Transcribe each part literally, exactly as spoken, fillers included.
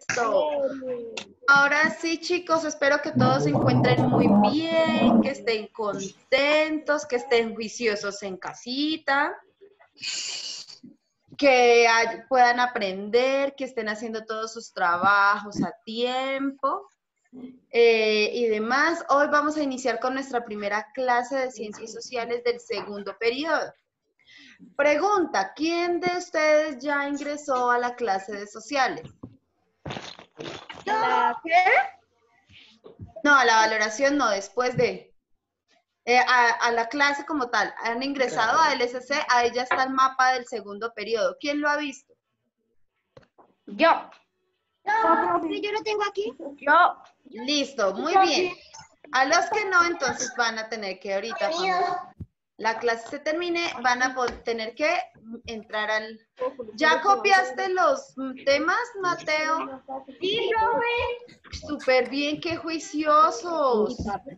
Listo. Ahora sí, chicos, espero que todos se encuentren muy bien, que estén contentos, que estén juiciosos en casita, que hay- puedan aprender, que estén haciendo todos sus trabajos a tiempo eh, y demás. Hoy vamos a iniciar con nuestra primera clase de Ciencias Sociales del segundo periodo. Pregunta, ¿quién de ustedes ya ingresó a la clase de sociales? ¿La qué? No, a la valoración no, después de. Eh, a, a la clase como tal. Han ingresado a L S C, ahí ya está el mapa del segundo periodo. ¿Quién lo ha visto? Yo. No, profe, yo lo tengo aquí. Yo. Listo, muy bien. A los que no, entonces van a tener que ahorita, cuando la clase se termine, van a poder- tener que entrar al... ¿Ya copiaste los temas, Mateo? Sí, profe. Súper bien, qué juiciosos.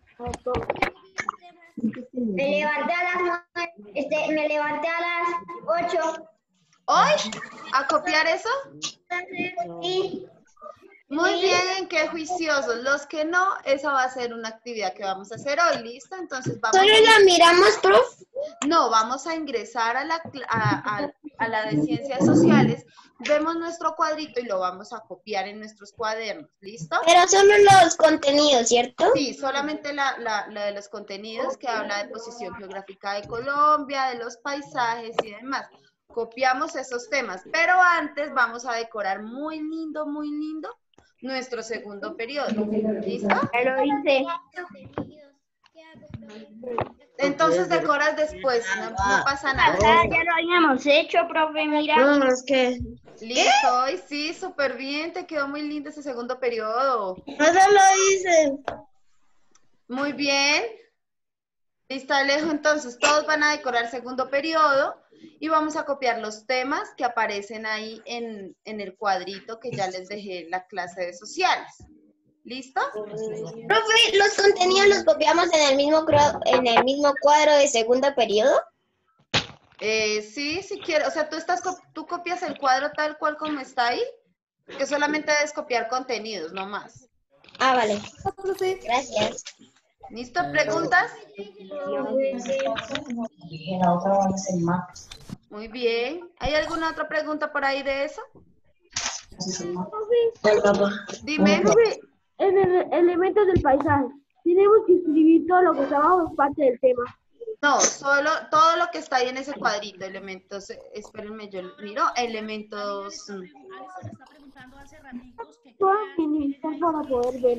Me levanté a las nueve, este, me levanté a las ocho. ¿Hoy? ¿A copiar eso? Sí. Muy bien, qué juiciosos. Los que no, esa va a ser una actividad que vamos a hacer hoy, ¿listo? Entonces vamos ¿Solo a... la miramos, profe? No, vamos a ingresar a la, cl- a, a- a la de Ciencias Sociales, vemos nuestro cuadrito y lo vamos a copiar en nuestros cuadernos, ¿listo? Pero solo los contenidos, ¿cierto? Sí, solamente la, la, la de los contenidos que habla de posición geográfica de Colombia, de los paisajes y demás. Copiamos esos temas, pero antes vamos a decorar muy lindo, muy lindo nuestro segundo periodo. ¿Listo? Ya lo hice. Entonces decoras después, no, no pasa nada. Ah, ya lo habíamos hecho, profe, mira. No, es que... Listo, hoy sí, súper bien, te quedó muy lindo ese segundo periodo. No se lo hice. Muy bien. Listo, Alejo, entonces todos van a decorar segundo periodo y vamos a copiar los temas que aparecen ahí en, en el cuadrito que ya les dejé en la clase de sociales. ¿Listo? Profe, ¿los contenidos los copiamos en el mismo, cro- en el mismo cuadro de segundo periodo? Eh, sí, si quieres, o sea, tú, estás, co- tú copias el cuadro tal cual como está ahí, que solamente debes copiar contenidos, no más. Ah, vale. Gracias. ¿Listo? ¿Preguntas? Muy bien. ¿Hay alguna otra pregunta por ahí de eso? Dime. En el elemento del paisaje, tenemos que escribir todo lo que está abajo, parte del tema. No, solo todo lo que está ahí en ese cuadrito, elementos, eh, espérenme, yo miro, elementos... mm. Alison está preguntando hace ratitos que Todo minimizar para poder ver.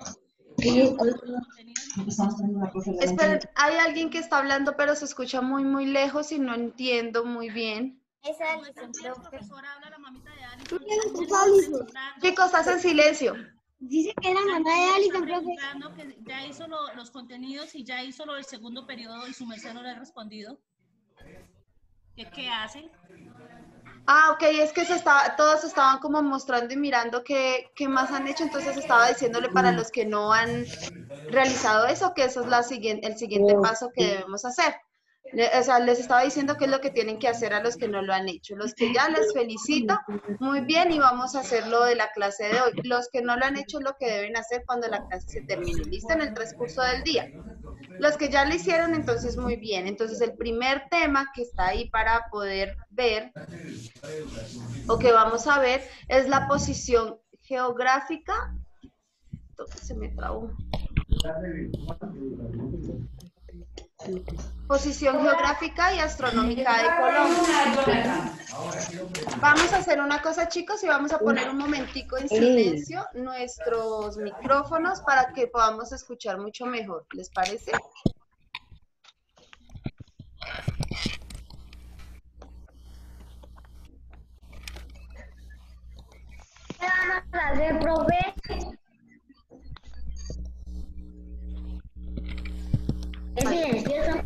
Esperen, hay alguien que está hablando, pero se escucha muy, muy lejos y no entiendo muy bien. Esa la profesora habla la mamita de ¿Tú Alison. tienes Alison? Chicos, hacen silencio. Dice que es la mamá de Alison, profe. Preguntando que ya hizo lo- los contenidos y ya hizo lo del segundo periodo y su merced no le ha respondido. ¿Qué, qué hacen? Ah, ok, es que se estaba, todos estaban como mostrando y mirando qué, qué más han hecho, entonces estaba diciéndole para los que no han realizado eso, que eso es la siguiente, el siguiente paso que debemos hacer. Le- o sea, les estaba diciendo qué es lo que tienen que hacer a los que no lo han hecho. Los que ya les felicito, muy bien, y vamos a hacerlo de la clase de hoy. Los que no lo han hecho, lo que deben hacer cuando la clase se termine, ¿listo? En el transcurso del día. Los que ya lo hicieron, entonces muy bien. Entonces el primer tema que está ahí para poder ver, o que vamos a ver, es la posición geográfica. Se me trabó. Posición geográfica y astronómica de Colombia. Vamos a hacer una cosa, chicos, y vamos a poner un momentico en silencio nuestros micrófonos para que podamos escuchar mucho mejor. ¿Les parece? ¿Qué vamos a hacer, profe? Es silencioso.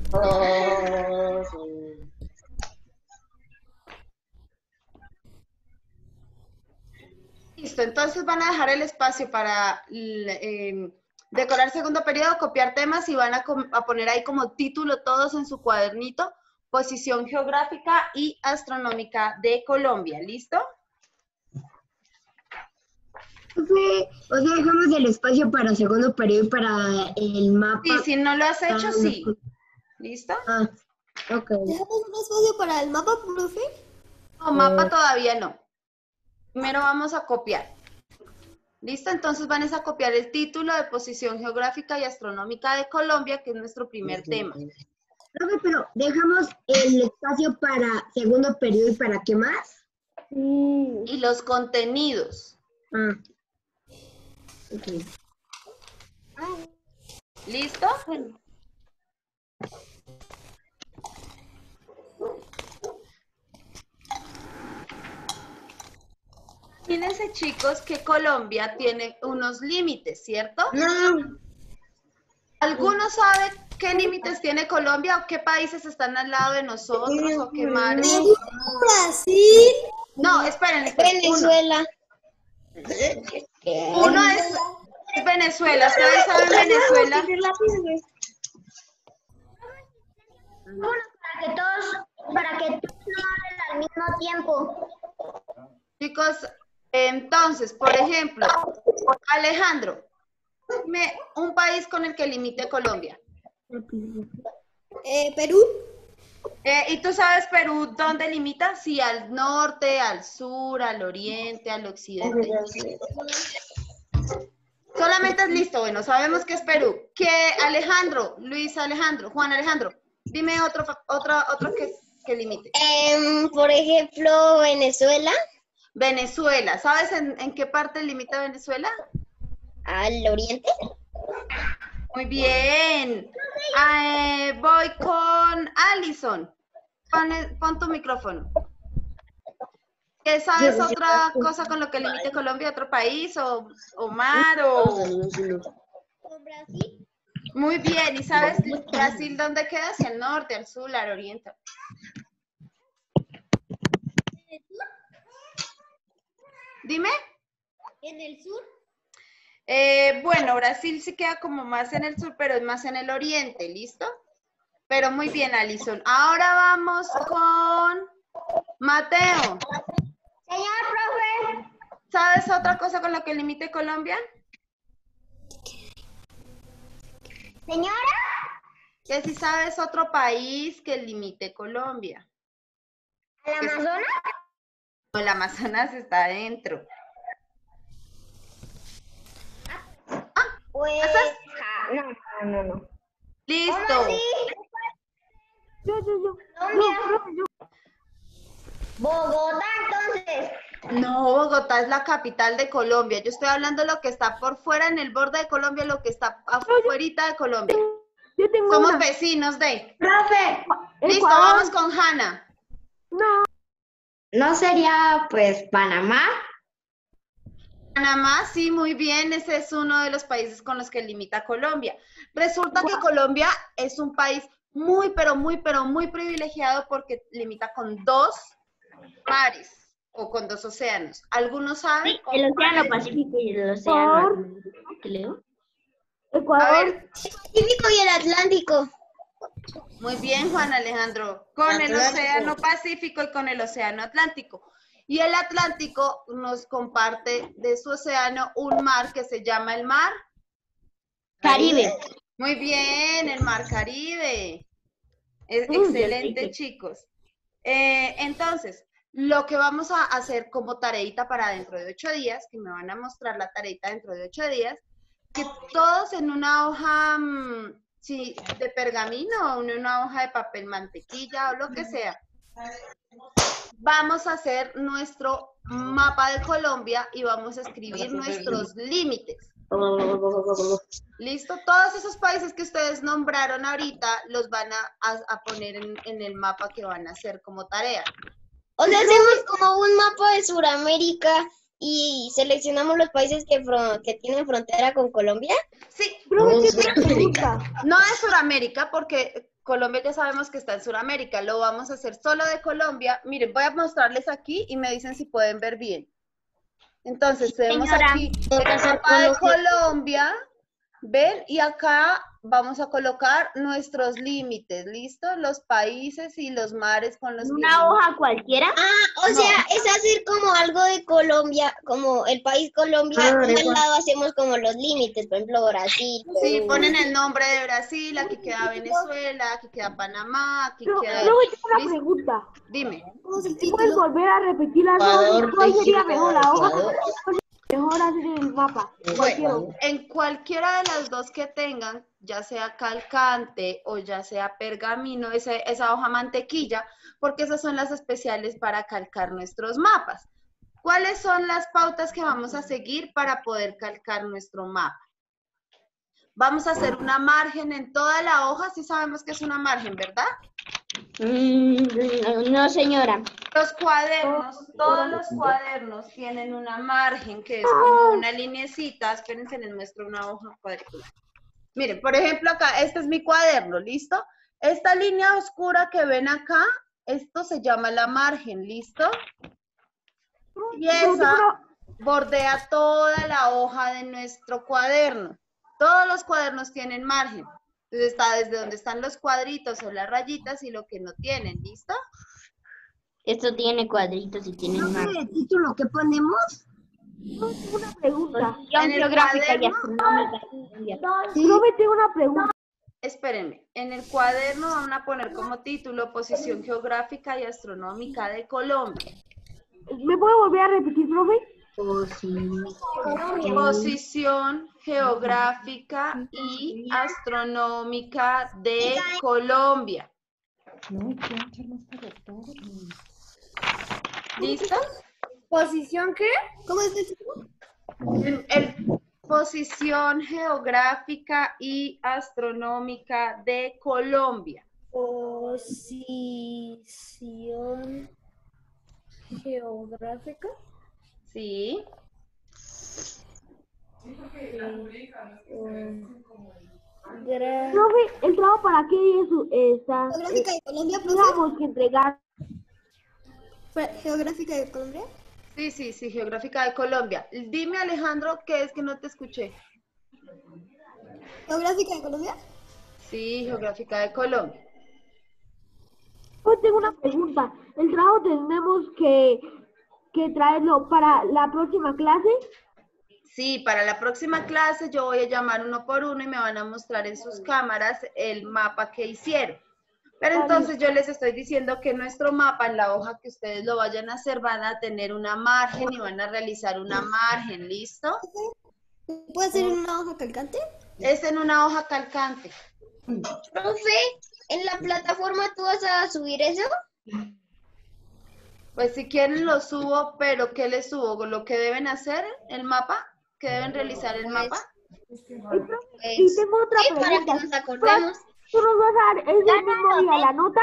Listo, entonces van a dejar el espacio para eh, decorar segundo periodo, copiar temas y van a, a poner ahí como título todos en su cuadernito, posición geográfica y astronómica de Colombia. ¿Listo? profe, o sea, dejamos el espacio para segundo periodo y para el mapa. Y si no lo has hecho, sí. ¿Listo? Ah, ok. ¿Dejamos un espacio para el mapa, profe? No, mapa todavía no. Primero vamos a copiar. ¿Listo? Entonces van a copiar el título de posición geográfica y astronómica de Colombia, que es nuestro primer tema. Profe, pero dejamos el espacio para segundo periodo y para qué más. Sí. Y los contenidos. Ah. Ok. ¿Listo? Fíjense, chicos, que Colombia tiene unos límites, ¿cierto? No. ¿Alguno sabe qué límites tiene Colombia o qué países están al lado de nosotros o qué mares? Brasil. No, esperen, esperen. Uno, Venezuela. uno es, es Venezuela. ¿Ustedes saben Venezuela? Para que todos, para que todos no hablen al mismo tiempo. Chicos, entonces, por ejemplo, Alejandro, dime un país con el que limite Colombia. Eh, Perú. Eh, ¿y tú sabes Perú dónde limita? Sí, al norte, al sur, al oriente, al occidente. Solamente es listo, bueno, sabemos que es Perú. Que Alejandro, Luis Alejandro, Juan Alejandro, dime otro, otro, otro que, que limite. Em, por ejemplo, Venezuela. Venezuela, ¿sabes en, en qué parte limita Venezuela? Al oriente. Muy bien. Ah, eh, voy con Alison. Pon, pon tu micrófono. ¿Qué sabes otra cosa con lo que limite Colombia, otro país o, o mar o...? ¿Con Brasil? Muy bien. ¿Y sabes Brasil dónde queda? Hacia el norte, al sur, al oriente. Dime. ¿En el sur? Eh, bueno, Brasil sí queda como más en el sur, pero es más en el oriente, ¿listo? Pero muy bien, Alison. Ahora vamos con Mateo. Señor profe. ¿Sabes otra cosa con lo que limite Colombia? Señora. Que si sabes otro país que limite Colombia. ¿Al Amazonas? No, el Amazonas está adentro. Pues. ja, no, no, no, no. Listo. ¿Cómo así? Yo, yo, yo. Colombia. No, profe, yo. Bogotá, entonces. No, Bogotá es la capital de Colombia. Yo estoy hablando de lo que está por fuera en el borde de Colombia, lo que está afuera de Colombia. Yo tengo Somos una. vecinos de. Profe. Listo, Ecuador. vamos con Hanna. No. ¿No sería, pues, Panamá? Panamá, sí, muy bien. Ese es uno de los países con los que limita Colombia. Resulta que Colombia es un país muy, pero muy, pero muy privilegiado porque limita con dos mares o con dos océanos. ¿Algunos saben? Sí, el Océano Pacífico y el Océano Atlántico. ¿Qué leo? A Ecuador. ver, Pacífico y el Atlántico. muy bien, Juan Alejandro. Con el Atlántico. Océano Pacífico y con el Océano Atlántico. Y el Atlántico nos comparte de su océano un mar que se llama el mar Caribe. Muy bien, el Mar Caribe. Es Mm, ya excelente, dije. chicos. Eh, entonces, lo que vamos a hacer como tareita para dentro de ocho días, que me van a mostrar la tareita dentro de ocho días, que todos en una hoja mm, sí, de pergamino o en una hoja de papel mantequilla o lo que sea, vamos a hacer nuestro mapa de Colombia y vamos a escribir nuestros límites. ¿Listo? Todos esos países que ustedes nombraron ahorita los van a, a- a poner en, en el mapa que van a hacer como tarea. O sea, hacemos como un mapa de Sudamérica y seleccionamos los países que, fron- que tienen frontera con Colombia. Sí, Profe, ¿qué tengo una pregunta? no de Sudamérica, porque Colombia ya sabemos que está en Sudamérica. Lo vamos a hacer solo de Colombia. Miren, voy a mostrarles aquí y me dicen si pueden ver bien. Entonces, tenemos Señora, aquí toca el hacer mapa de con los- Colombia. ¿Ven? Y acá vamos a colocar nuestros límites, ¿listo? Los países y los mares con los que... ¿Una hoja cualquiera? Ah, o No. sea, es hacer como algo de Colombia, como el país Colombia, Ah, y al igual. lado hacemos como los límites, por ejemplo, Brasil. Sí, Perú. ponen el nombre de Brasil, aquí queda Venezuela, aquí queda Panamá, aquí Pero, queda... luego tengo una ¿Listo? pregunta. Dime. ¿Sí puedes volver a repetir las hojas? ¿Cuál sería mejor, la hoja? ¿Cuál sería mejor hacer el mapa? Cualquier Bueno, hoja. en cualquiera de las dos que tengan, ya sea calcante o ya sea pergamino, ese- esa hoja mantequilla, porque esas son las especiales para calcar nuestros mapas. ¿Cuáles son las pautas que vamos a seguir para poder calcar nuestro mapa? Vamos a hacer una margen en toda la hoja, sí sabemos que es una margen, ¿verdad? Mm, no, señora. Los cuadernos, todos los cuadernos tienen una margen que es como una linecita. Espérense, les muestro una hoja cuadricular. Miren, por ejemplo, acá, este es mi cuaderno, ¿listo? Esta línea oscura que ven acá, esto se llama la margen, ¿listo? Y esa bordea toda la hoja de nuestro cuaderno. Todos los cuadernos tienen margen. Entonces está desde donde están los cuadritos o las rayitas y lo que no tienen, ¿listo? Esto tiene cuadritos y tiene ¿Profe, marcas. de título qué ponemos? Yo tengo una pregunta. En el Geográfica y cuaderno- astronómica. Profe, tengo una pregunta. Espérenme, en el cuaderno van a poner como título Posición Geográfica y Astronómica de Colombia. ¿Me puede volver a repetir, profe? Posición Geográfica y Astronómica de Colombia. ¿Listo? ¿Posición qué? ¿Cómo es eso? El, el- Posición Geográfica y Astronómica de Colombia. Posición geográfica. ¿Sí? Profe, ¿el trabajo para qué día su- está? Geográfica de Colombia, profe. Tenemos que entregar. Geográfica de Colombia. Sí, sí, sí, Geográfica de Colombia. Dime, Alejandro, ¿qué es que no te escuché? Geográfica de Colombia. Sí, Geográfica de Colombia. Yo tengo una pregunta. ¿El trabajo tenemos que, que traerlo para la próxima clase? Sí, para la próxima clase yo voy a llamar uno por uno y me van a mostrar en sus cámaras el mapa que hicieron. Pero entonces yo les estoy diciendo que nuestro mapa, en la hoja que ustedes lo vayan a hacer, van a tener una margen y van a realizar una margen, ¿listo? ¿Puede ser en una hoja calcante? Es en una hoja calcante. Profe, ¿en la plataforma tú vas a subir eso? Pues si quieren lo subo, pero ¿qué les subo? ¿Lo que deben hacer, el mapa? ¿Que deben realizar el mapa? Ay, profe, y tengo otra Sí, para que pregunta. nos acordemos. ¿Tú nos vas a dar ese mismo día la nota?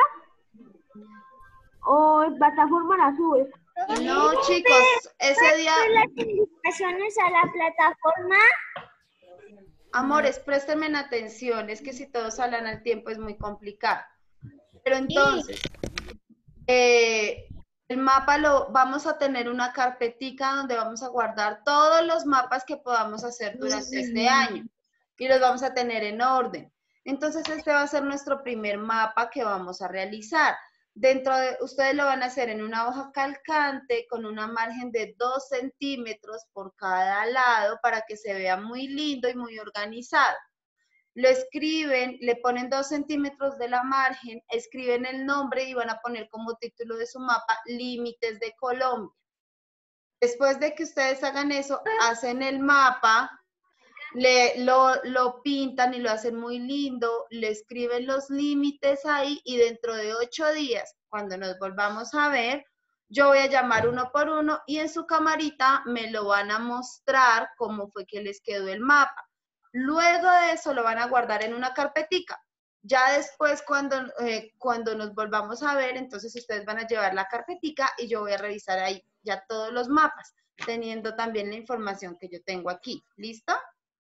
¿O en plataforma la subes? No, chicos, ese día... Las invitaciones a la plataforma. Amores, préstenme atención, es que si todos hablan al tiempo es muy complicado. Pero entonces, eh, el mapa lo vamos a tener una carpetica donde vamos a guardar todos los mapas que podamos hacer durante este año y los vamos a tener en orden. Entonces este va a ser nuestro primer mapa que vamos a realizar. Dentro de, ustedes lo van a hacer en una hoja calcante con una margen de dos centímetros por cada lado para que se vea muy lindo y muy organizado. Lo escriben, le ponen dos centímetros de la margen, escriben el nombre y van a poner como título de su mapa Límites de Colombia. Después de que ustedes hagan eso, hacen el mapa, le, lo, lo pintan y lo hacen muy lindo, le escriben los límites ahí y dentro de ocho días, cuando nos volvamos a ver, yo voy a llamar uno por uno y en su camarita me lo van a mostrar cómo fue que les quedó el mapa. Luego de eso lo van a guardar en una carpetica. Ya después cuando, eh, cuando nos volvamos a ver, entonces ustedes van a llevar la carpetica y yo voy a revisar ahí ya todos los mapas, teniendo también la información que yo tengo aquí. ¿Listo?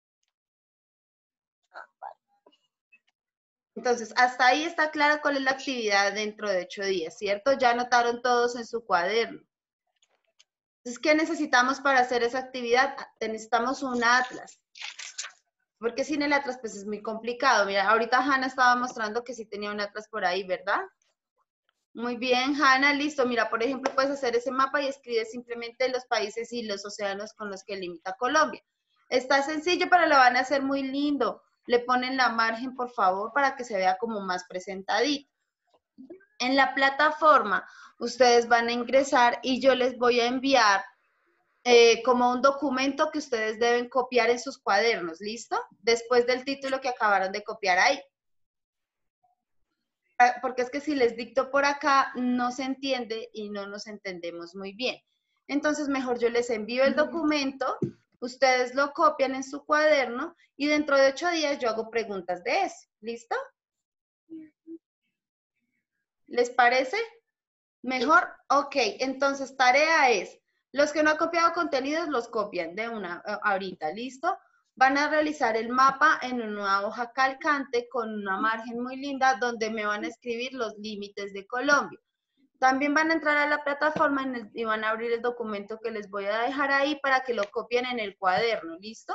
Entonces, hasta ahí está clara cuál es la actividad dentro de ocho días, ¿cierto? Ya anotaron todos en su cuaderno. Entonces, ¿qué necesitamos para hacer esa actividad? Necesitamos un atlas. porque sin el atlas pues es muy complicado. Mira, ahorita Hanna estaba mostrando que sí tenía un atlas por ahí, ¿verdad? Muy bien, Hanna, listo. Mira, por ejemplo, puedes hacer ese mapa y escribes simplemente los países y los océanos con los que limita Colombia. Está sencillo, pero lo van a hacer muy lindo. Le ponen la margen, por favor, para que se vea como más presentadito. En la plataforma, ustedes van a ingresar y yo les voy a enviar eh, como un documento que ustedes deben copiar en sus cuadernos, ¿listo? Después del título que acabaron de copiar ahí. Porque es que si les dicto por acá, no se entiende y no nos entendemos muy bien. Entonces, mejor yo les envío el documento, ustedes lo copian en su cuaderno y dentro de ocho días yo hago preguntas de eso, ¿listo? ¿Les parece? ¿Mejor? Ok, entonces tarea es, los que no han copiado contenidos los copian de una ahorita, ¿listo? Van a realizar el mapa en una hoja calcante con una margen muy linda donde me van a escribir los límites de Colombia. También van a entrar a la plataforma en el, y van a abrir el documento que les voy a dejar ahí para que lo copien en el cuaderno, ¿listo?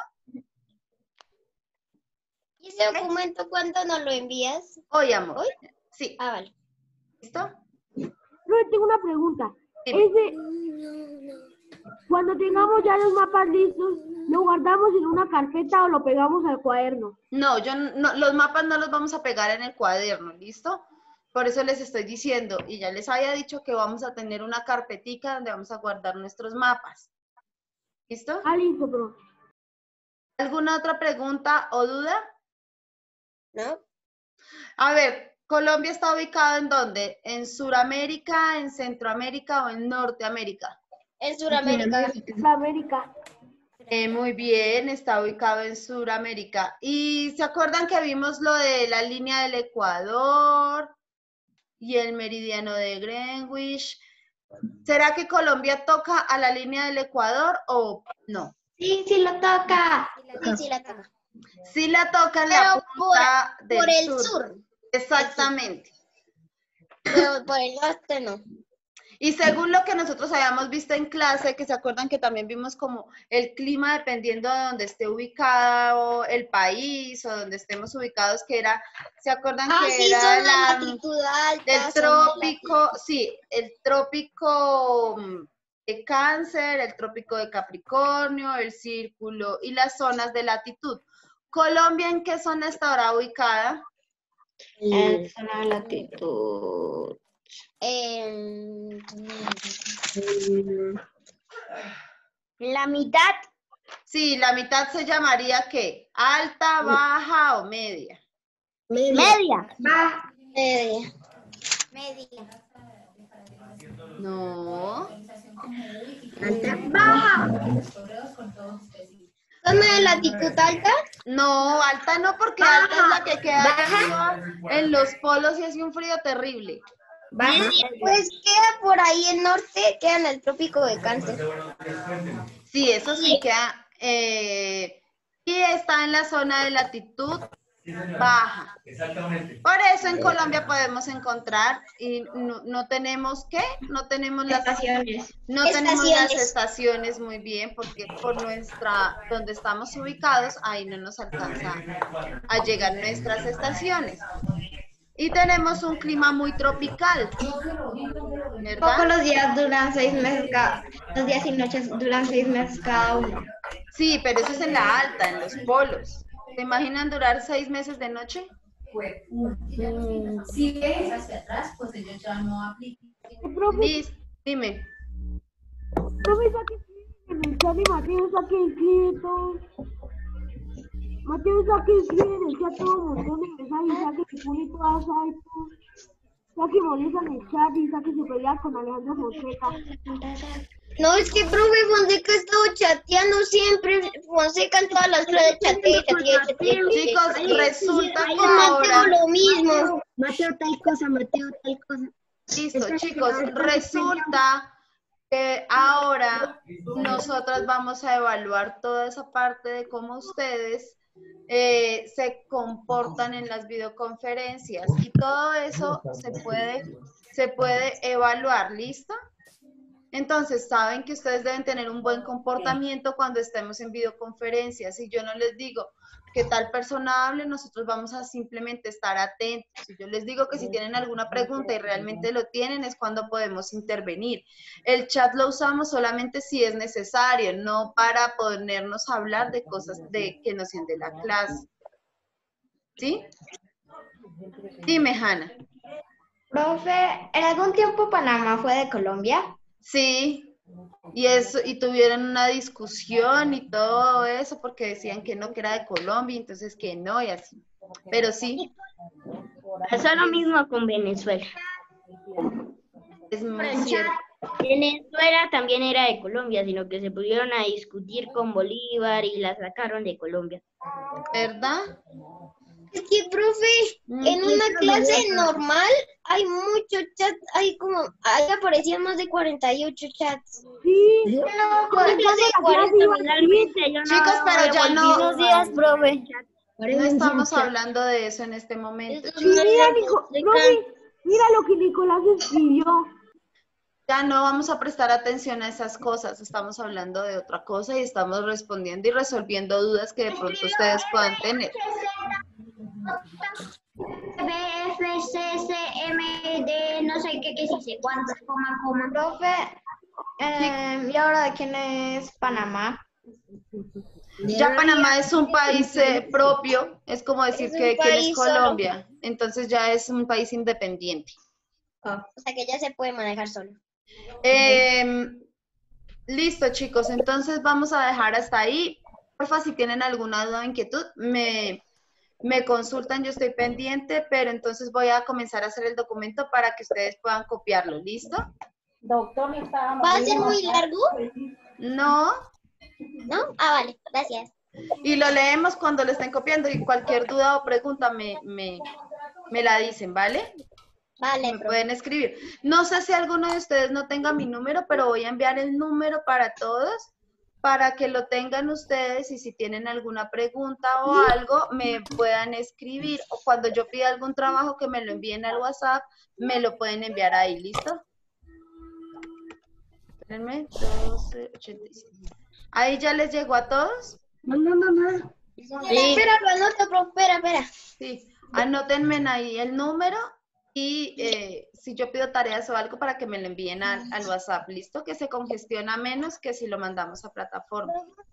¿Y ese documento cuándo nos lo envías? Hoy, amor. ¿Hoy? Sí. Ah, vale. ¿Listo? Profe, tengo una pregunta. Dime. Ese, cuando tengamos ya los mapas listos, ¿lo guardamos en una carpeta o lo pegamos al cuaderno? No, yo no, los mapas no los vamos a pegar en el cuaderno, ¿listo? Por eso les estoy diciendo, y ya les había dicho que vamos a tener una carpetica donde vamos a guardar nuestros mapas. ¿Listo? Ah, listo, profe. ¿Alguna otra pregunta o duda? ¿No? A ver, ¿Colombia está ubicado en dónde? ¿En Suramérica, en Centroamérica o en Norteamérica? En Sudamérica. América. Eh, muy bien, está ubicado en Suramérica. ¿Y se acuerdan que vimos lo de la línea del Ecuador y el meridiano de Greenwich? ¿Será que Colombia toca a la línea del Ecuador o no? Sí, sí lo toca. Sí, sí, la toca. Sí la toca en Pero la punta por, del por el sur. sur. Exactamente. Pero por el norte no. Y según lo que nosotros habíamos visto en clase, que se acuerdan que también vimos como el clima dependiendo de donde esté ubicado el país o donde estemos ubicados, que era, ¿se acuerdan Ah, que sí, era son de la, latitud alta. del son de trópico, sí, el trópico mm, de Cáncer, el trópico de Capricornio, el círculo y las zonas de latitud? ¿Colombia en qué zona está ahora ubicada? En zona de latitud. Em, La mitad. Sí, la mitad se llamaría ¿qué? ¿Alta, baja o media? Media. Va, media. Media. No. alta, baja. ¿Zona de latitud alta? No, alta no, porque alta es la que queda arriba en los polos y hace un frío terrible. Baja. Pues queda por ahí el norte, queda en el trópico de Cáncer. Sí, eso sí queda. eh, y está en la zona de latitud baja. Por eso en Colombia podemos encontrar y no, no tenemos ¿qué? No tenemos las Estaciones. no tenemos las Estaciones. estaciones muy bien porque por nuestra donde estamos ubicados ahí no nos alcanza a llegar nuestras estaciones. Y tenemos un clima muy tropical, ¿verdad? Poco los días duran seis meses cada, los días y noches duran seis meses cada uno. Sí, pero eso es en la alta, en los polos. ¿Se imaginan durar seis meses de noche? Si ves hacia atrás, pues ellos ya no aplican. Profe, Liz, dime. profe, saque en el chat y Mateo saque escribe todo. Mateo saque escribe en el chat todo un montón de mensajes, saque que pone todas ahí, saque molesta en el chat y saque se pelea con Alejandro Fonseca. No, es que profe Fonseca ha estado chateando siempre. Fonseca en todas las redes chatea, chatea, chatea. Chicos, resulta que Con Mateo ahora... lo mismo. Mateo tal cosa, Mateo tal cosa. Listo, chicos, resulta que ahora nosotras vamos a evaluar toda esa parte de cómo ustedes eh, se comportan en las videoconferencias y todo eso se puede, se puede evaluar, ¿listo? Entonces, saben que ustedes deben tener un buen comportamiento cuando estemos en videoconferencia. Si yo no les digo que tal persona hable, nosotros vamos a simplemente estar atentos. Si yo les digo que si tienen alguna pregunta y realmente lo tienen, es cuando podemos intervenir. El chat lo usamos solamente si es necesario, no para ponernos a hablar de cosas de, que nos sean de la clase. ¿Sí? Dime, Hanna. Profe, ¿en algún tiempo Panamá fue de Colombia? Sí, y eso, y tuvieron una discusión y todo eso, porque decían que no, que era de Colombia, entonces que no, y así. Pero sí. Pasó lo mismo con Venezuela. Es muy cierto. Venezuela también era de Colombia, sino que se pusieron a discutir con Bolívar y la sacaron de Colombia. ¿Verdad? Es que, profe, Mm, en una clase normal hay muchos chats, hay como, ahí aparecían más de cuarenta y ocho chats. Sí, Yo cuando clase de la clase cuarenta. iba Realmente yo no Chicos, pero ya no, Buenos días, profe. no estamos hablando de eso en este momento. Eso Sí, no mira, le Nico, explican. profe, mira lo que Nicolás escribió. Ya no vamos a prestar atención a esas cosas, estamos hablando de otra cosa y estamos respondiendo y resolviendo dudas que de pronto ustedes puedan tener. B, F, C, C, M, D, no sé qué, qué sí sé cuántos, coma, coma. Profe, eh, ¿y ahora de quién es Panamá? Ya Panamá es un país eh, propio, es como decir Es un que quién es país solo. Colombia, entonces ya es un país independiente. O sea que ya se puede manejar solo. Eh, listo, chicos, entonces vamos a dejar hasta ahí. Porfa, si tienen alguna duda o inquietud, me, me consultan, yo estoy pendiente, pero entonces voy a comenzar a hacer el documento para que ustedes puedan copiarlo, ¿listo? ¿Va a ser muy largo? No, ¿No? Ah, vale, gracias. y lo leemos cuando lo estén copiando y cualquier duda o pregunta me, me, me la dicen, ¿vale? Vale, Me profe. pueden escribir. No sé si alguno de ustedes no tenga mi número, pero voy a enviar el número para todos, para que lo tengan ustedes y si tienen alguna pregunta o algo, me puedan escribir. O cuando yo pida algún trabajo que me lo envíen al WhatsApp, me lo pueden enviar ahí, ¿listo? Espérenme, doce ochenta y siete. ¿Ahí ya les llegó a todos? Mamá, mamá. Espera, espera, lo anoto, profe, espera, espera. Sí, anótenme ahí el número y eh, si yo pido tareas o algo para que me lo envíen al, al WhatsApp, ¿listo? Que se congestiona menos que si lo mandamos a plataforma.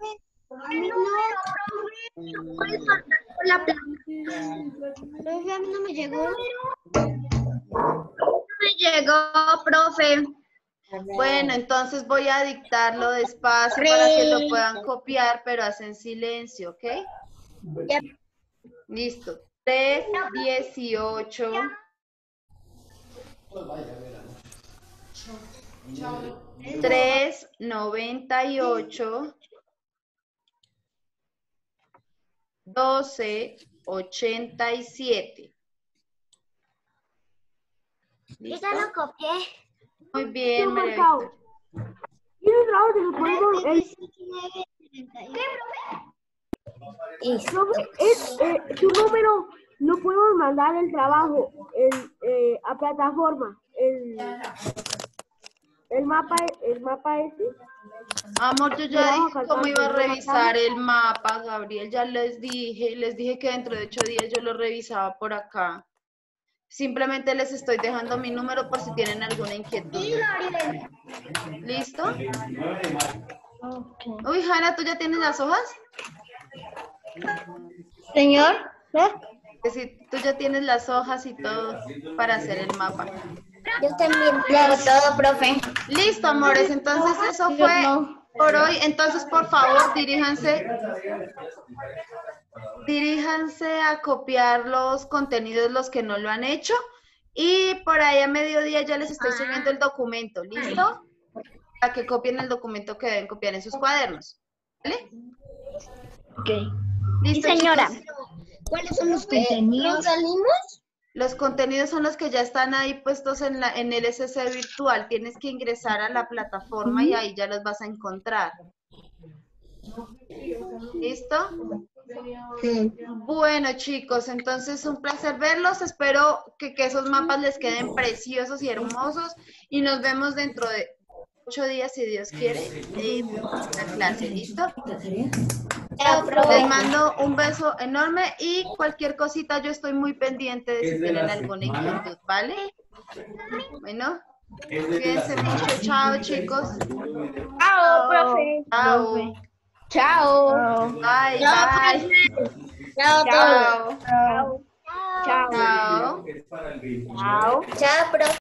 Profe, a mí no me llegó. Me llegó, profe. Bueno, entonces voy a dictarlo despacio para que lo puedan copiar, pero hacen silencio, ¿ok? Ya. Listo. tres, dieciocho. tres, noventa y ocho. doce, ochenta y siete. ¿Listo? Ya lo copié. Muy bien, Está María marcado. Victoria. Y el trabajo se lo podemos, el, profe, es, eh, su número no podemos mandar el trabajo el, eh, a plataforma, el, el mapa, el mapa ese. Amor, yo ya Trabajo dije cómo cargado, iba a ¿no? revisar el mapa, Gabriel, ya les dije, les dije que dentro de ocho días yo lo revisaba por acá. Simplemente les estoy dejando mi número por si tienen alguna inquietud. ¿Listo? Uy, Hanna, ¿tú ya tienes las hojas? Señor, Que si tú ya tienes las hojas y todo para hacer el mapa. yo también hago todo, profe. Listo, amores, entonces eso fue por hoy. Entonces, por favor, diríjanse, diríjanse a copiar los contenidos, los que no lo han hecho. Y por ahí a mediodía ya les estoy subiendo el documento, ¿listo? Para que copien el documento que deben copiar en sus cuadernos. ¿Vale? Ok. Listo, Sí, señora. chicos. ¿Cuáles son los contenidos? ¿Nos salimos? Los contenidos son los que ya están ahí puestos en, la, en el S C virtual. Tienes que ingresar a la plataforma y ahí ya los vas a encontrar. ¿Listo? Sí. Bueno, chicos, entonces un placer verlos. Espero que, que esos mapas les queden preciosos y hermosos. Y nos vemos dentro de ocho días, si Dios quiere, eh, la clase, ¿listo? Chao, profe. Les mando un beso enorme y cualquier cosita yo estoy muy pendiente de si tienen alguna inquietud, ¿vale? Bueno, cuídense mucho. Chao, chicos. Chao, profe. Chao. Chao. Bye, Chao, bye. Chao, Chao. Chao. Chao. Chao, profe. Chao, profe.